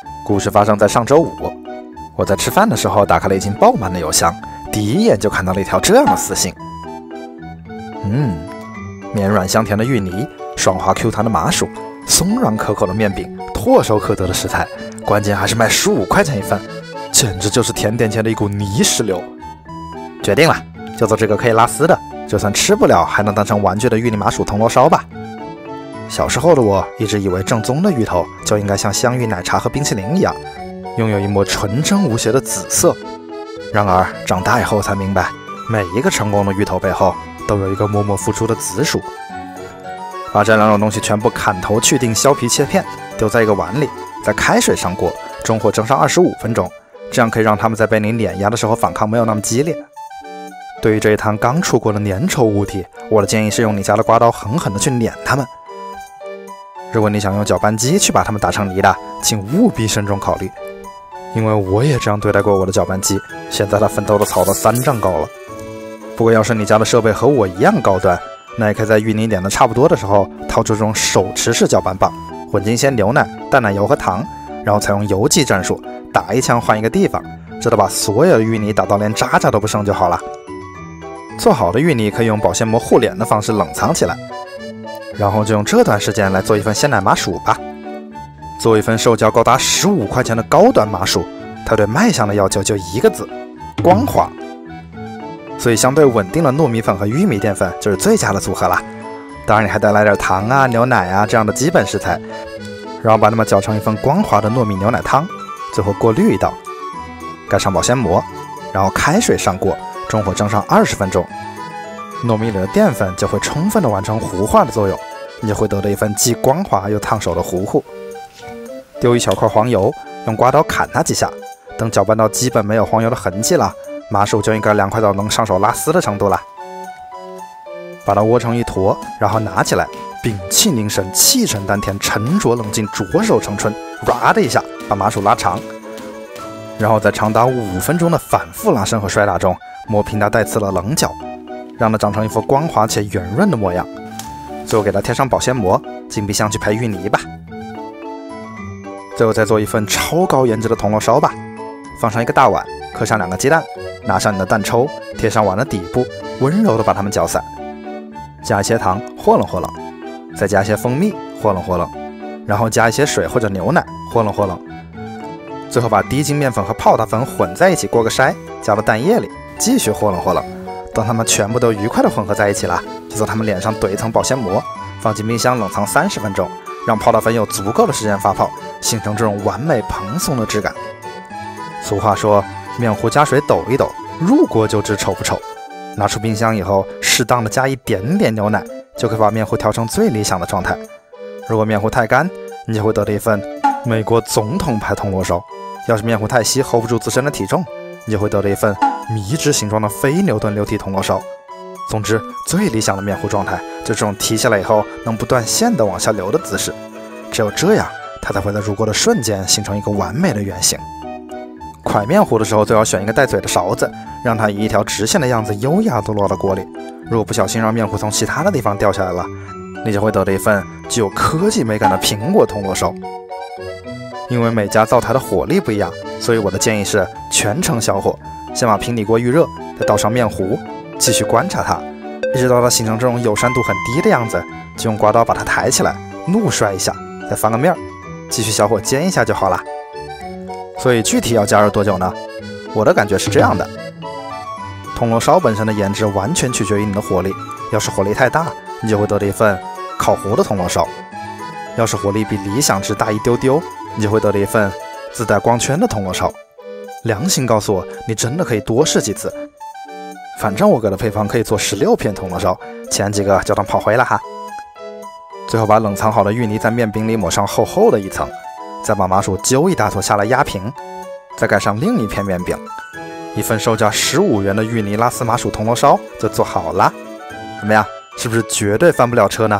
故事发生在上周五，我在吃饭的时候打开了已经爆满的邮箱，第一眼就看到了一条这样的私信。绵软香甜的芋泥，爽滑 Q 弹的麻薯，松软可口的面饼，唾手可得的食材，关键还是卖15块钱一份，简直就是甜点界的一股泥石流。决定了，就做这个可以拉丝的，就算吃不了还能当成玩具的芋泥麻薯铜锣烧吧。小时候的我一直以为正宗的芋头就应该像香芋奶茶和冰淇淋一样，拥有一抹纯真无邪的紫色。然而长大以后才明白，每一个成功的芋头背后都有一个默默付出的紫薯。把这两种东西全部砍头去定，削皮切片，丢在一个碗里，在开水上锅，中火蒸上25分钟，这样可以让它们在被你碾压的时候反抗没有那么激烈。对于这一摊刚出锅的粘稠物体，我的建议是用你家的刮刀狠狠地去碾它们。如果你想用搅拌机去把它们打成泥的，请务必慎重考虑，因为我也这样对待过我的搅拌机，现在它奋斗的草到3丈高了。不过要是你家的设备和我一样高端，那也可以在芋泥碾的差不多的时候，掏出这种手持式搅拌棒，混进些牛奶、淡奶油和糖，然后采用游击战术，打一枪换一个地方，直到把所有的芋泥打到连渣渣都不剩就好了。做好的芋泥可以用保鲜膜护脸的方式冷藏起来，然后就用这段时间来做一份鲜奶麻薯吧。做一份售价高达15块钱的高端麻薯，它对卖相的要求就一个字：光滑。所以相对稳定的糯米粉和玉米淀粉就是最佳的组合啦。当然你还得来点糖啊、牛奶啊这样的基本食材，然后把它们搅成一份光滑的糯米牛奶汤，最后过滤一道，盖上保鲜膜，然后开水上锅，中火蒸上20分钟，糯米里的淀粉就会充分的完成糊化的作用，你就会得到一份既光滑又烫手的糊糊。丢一小块黄油，用刮刀砍它几下，等搅拌到基本没有黄油的痕迹了，麻薯就应该凉快到能上手拉丝的程度了。把它窝成一坨，然后拿起来，屏气凝神，气沉丹田，沉着冷静，着手成春，哇的一下把麻薯拉长，然后在长达5分钟的反复拉伸和摔打中，磨平它带刺的棱角，让它长成一副光滑且圆润的模样。最后给它贴上保鲜膜，进冰箱去培芋泥吧。最后再做一份超高颜值的铜锣烧吧。放上一个大碗，磕上2个鸡蛋，拿上你的蛋抽，贴上碗的底部，温柔的把它们搅散，加一些糖，和弄和弄，再加一些蜂蜜，和弄和弄，然后加一些水或者牛奶，和弄和弄。最后把低筋面粉和泡打粉混在一起，过个筛，加到蛋液里，继续和弄和弄。等它们全部都愉快的混合在一起了，就在它们脸上怼一层保鲜膜，放进冰箱冷藏30分钟，让泡打粉有足够的时间发泡，形成这种完美蓬松的质感。俗话说，面糊加水抖一抖，入锅就知丑不丑。拿出冰箱以后，适当的加一点点牛奶，就可以把面糊调成最理想的状态。如果面糊太干，你就会得到一份美国总统牌铜锣烧；要是面糊太稀，hold不住自身的体重，你就会得到一份迷之形状的非牛顿流体铜锣烧。总之，最理想的面糊状态就这种提下来以后能不断线的往下流的姿势，只有这样，它才会在入锅的瞬间形成一个完美的圆形。蒯面糊的时候，最好选一个带嘴的勺子，让它以一条直线的样子优雅地落到锅里。如果不小心让面糊从其他的地方掉下来了，你就会得到一份具有科技美感的苹果铜锣烧。因为每家灶台的火力不一样，所以我的建议是全程小火，先把平底锅预热，再倒上面糊，继续观察它，一直到它形成这种友善度很低的样子，就用刮刀把它抬起来，怒摔一下，再翻个面，继续小火煎一下就好了。所以具体要加热多久呢？我的感觉是这样的，铜锣烧本身的颜值完全取决于你的火力，要是火力太大，你就会得到一份烤糊的铜锣烧；要是火力比理想值大一丢丢，你就会得到一份自带光圈的铜锣烧。良心告诉我，你真的可以多试几次。反正我给的配方可以做16片铜锣烧，前几个就当炮灰了哈。最后把冷藏好的芋泥在面饼里抹上厚厚的一层，再把麻薯揪一大坨下来压平，再盖上另一片面饼，一份售价15元的芋泥拉丝麻薯铜锣烧就做好了。怎么样，是不是绝对翻不了车呢？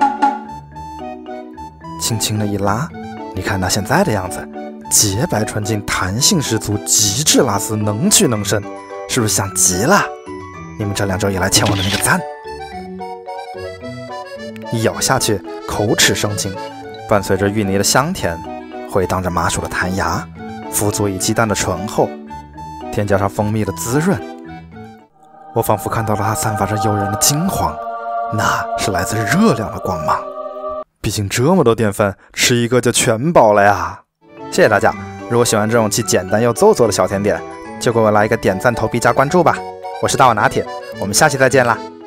轻轻的一拉，你看它现在的样子，洁白纯净，弹性十足，极致拉丝，能屈能伸，是不是香极了？你们这2周以来欠我的那个赞。一咬下去，口齿生津，伴随着芋泥的香甜， 回荡着麻薯的弹牙，辅佐以鸡蛋的醇厚，添加上蜂蜜的滋润。我仿佛看到了它散发着诱人的金黄，那是来自热量的光芒。毕竟这么多淀粉，吃一个就全饱了呀！谢谢大家，如果喜欢这种既简单又做作的小甜点，就给我来一个点赞、投币加关注吧。我是大碗拿铁，我们下期再见啦！